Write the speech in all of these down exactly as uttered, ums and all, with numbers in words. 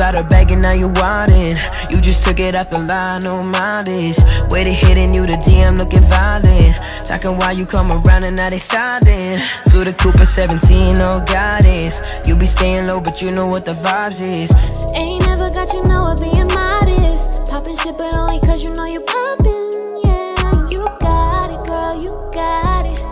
got her bag and now you wildin'. You just took it off the line, no mileage. Way to hitting you the D M looking violent. Talking while you come around and now they silent. Flew the Cooper seventeen, no guidance. You be staying low but you know what the vibes is. Ain't never got you know it being modest. Poppin' shit but only cause you know you poppin'. Yeah, you got it girl, you got it.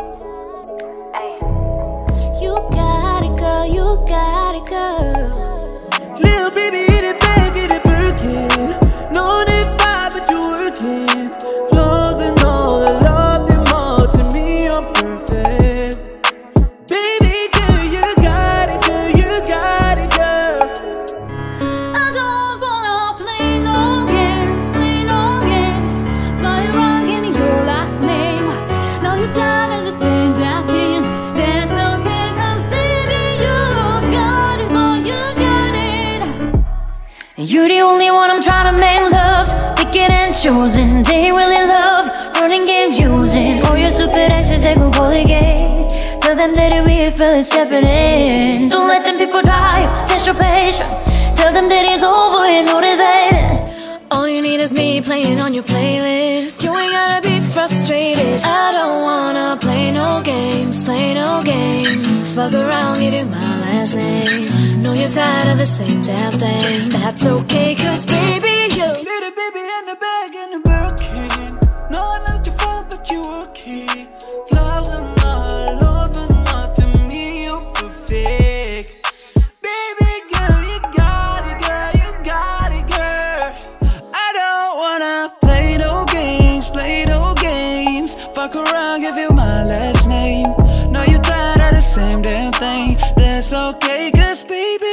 You got it girl, you got it girl. Little baby in it bag in it Birkin. No need five but you working. Flaws and all, I love them all. To me you're perfect. Baby girl, you got it girl, you got it girl. I don't wanna play no games, play no games. Find it wrong in your last name. Now you're tired of just saying that king. That's okay cause baby you got it, boy you got it. And you're the only one I'm trying to make loved. Picking and choosing, they really love running games using all your stupid actions they gon' colligate. Tell them that it real feel it's happening. Don't let them people die, test your patience. Tell them that it's over and motivated. All you need is me playing on your playlist. You ain't gotta be frustrated. I don't wanna play no games, play no games. Fuck around, give you my last name. Know you're tired of the same damn thing. That's okay cause baby you Little baby in the bag in the Birkin. No, I let you fall but you working. Flaws and all, love and all. To me you're perfect. Baby girl, you got it girl, you got it girl. I don't wanna play no games, play no games. Fuck around, give you my last name. Know you're tired of the same damn thing. That's okay cause baby